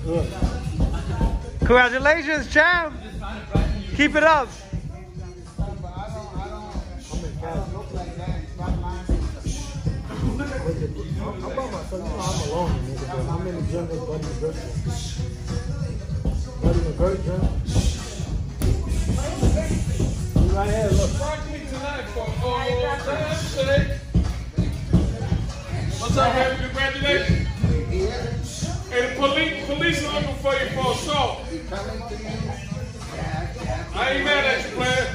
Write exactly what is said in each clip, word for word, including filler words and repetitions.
Good. Congratulations, champ. Keep it up. I brought my son, you know I'm alone, nigga, but I'm in the gym with Buddy McGirt. Buddy McGirt, gym. You right here, look. Rock me tonight for oh, shake. What's up, baby? Congratulations. Hey, the police, police are looking for you for assault. I ain't mad at you, player.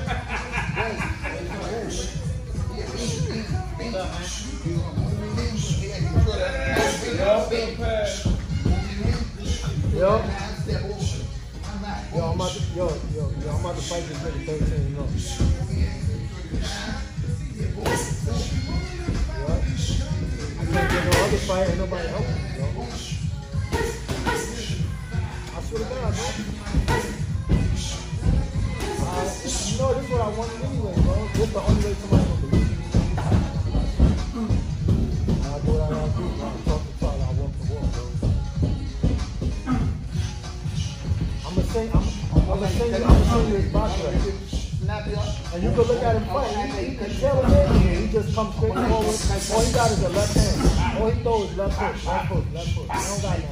Yo, yo, I'm about to, yo, yo, yo, I'm about to fight this nigga thirteen, you know. What? I can't get no other fight, ain't nobody helping me, yo. I swear to God, bro. Uh, you know, this is what I wanted anyway, bro. This is the only way somebody will believe me. I'll do what I gotta do, bro. I'm talking to I walk the walk, bro. I'm gonna say, I'm, I'm gonna say, I'm gonna show you his box record. And you can look at him fight. He, he can tell him anything. He just comes straight forward. All he got is a left hand. All he throws is left foot, left foot, left foot. He don't got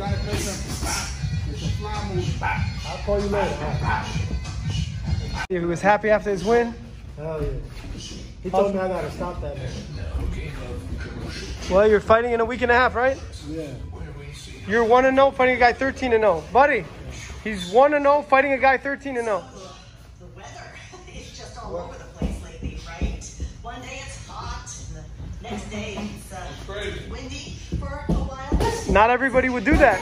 nothing. I'll call you later. Right. He was happy after his win. Hell yeah. He told me I gotta stop that man. Well, you're fighting in a week and a half, right? Yeah. You're one and zero fighting a guy thirteen and zero, buddy. He's one and zero fighting a guy thirteen and zero. The weather is just all over the place lately, right? One day it's hot, and the next day it's uh, windy for a while. Not everybody would do that.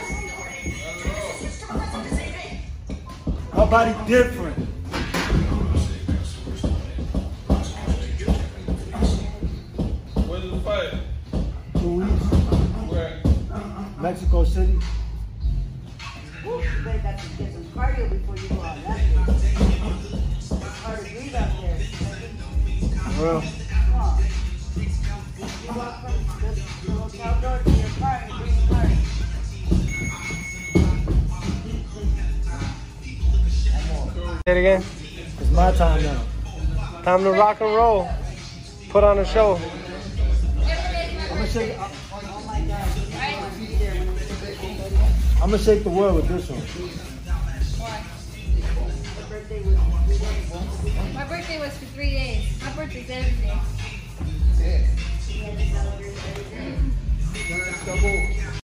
Our body different. Where's the fight? Two weeks. Where? Mexico City. You better got to get some cardio before you go out. That's hard to breathe out there. Well. Come on. You walk from the hotel door to your car and bring your car. Say it again. It's my time now. Time to rock and roll. Put on a show. I'm gonna shake. I'm gonna shake the world with this one. My birthday was for three days. My birthday's every day. Double.